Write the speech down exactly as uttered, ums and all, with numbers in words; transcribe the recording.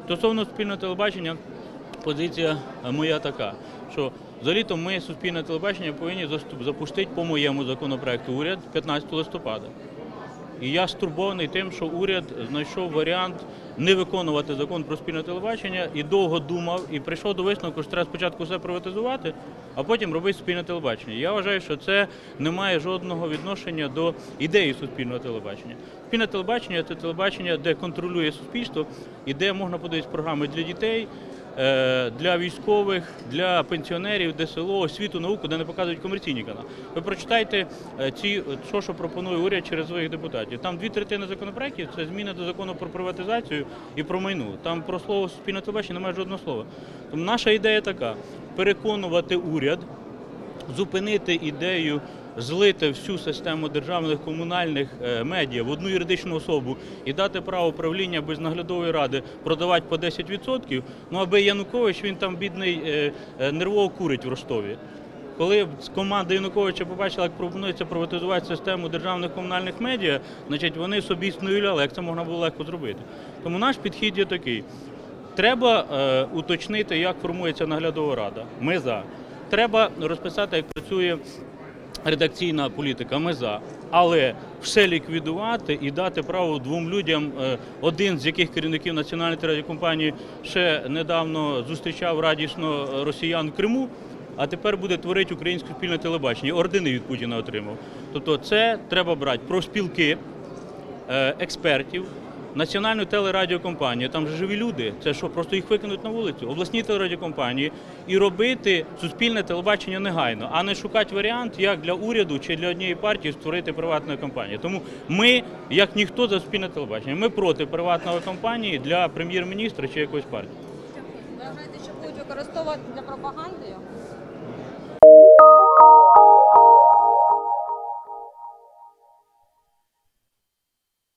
Стосовно суспільного телебачення, позиція моя така, що взагалі-то ми суспільне телебачення повинні запустити по моєму законопроекту уряд п'ятнадцятого листопада. І я стурбований тим, що уряд знайшов варіант не виконувати закон про суспільне телебачення і довго думав, і прийшов до висновку, що треба спочатку все приватизувати, а потім робити суспільне телебачення. Я вважаю, що це не має жодного відношення до ідеї суспільного телебачення. Суспільне телебачення – це телебачення, де контролює суспільство і де можна подивитися програми для дітей, для військових, для пенсіонерів, де село, освіту, науку, де не показують комерційні канали. Ви прочитайте ці, що, що пропонує уряд через своїх депутатів. Там дві третини законопроєктів – це зміни до закону про приватизацію і про майно. Там про слово суспільне телебачення немає жодного слова. Тому наша ідея така – переконувати уряд, зупинити ідею злити всю систему державних комунальних медіа в одну юридичну особу і дати право правління без наглядової ради продавати по десять відсотків, ну аби Янукович, він там бідний нервово курить в Ростові. Коли команда Януковича побачила, як пропонується приватизувати систему державних комунальних медіа, значить вони собі снуюляли, як це можна було легко зробити. Тому наш підхід є такий. Треба е, уточнити, як формується наглядова рада. Ми за. Треба розписати, як працює редакційна політика, ми за. Але все ліквідувати і дати право двом людям, один з яких керівників національної телерадіокомпанії ще недавно зустрічав радісно росіян в Криму, а тепер буде творити українське спільне телебачення. Ордени від Путіна отримав. Тобто це треба брати профспілки, експертів, національну телерадіокомпанію, там же живі люди, це що, просто їх викинуть на вулицю, обласні телерадіокомпанії, і робити суспільне телебачення негайно, а не шукати варіант, як для уряду чи для однієї партії створити приватну компанію. Тому ми, як ніхто, за суспільне телебачення, ми проти приватної компанії для прем'єр-міністра чи якоїсь партії. Ви вважаєте, що будуть використовувати для пропаганди?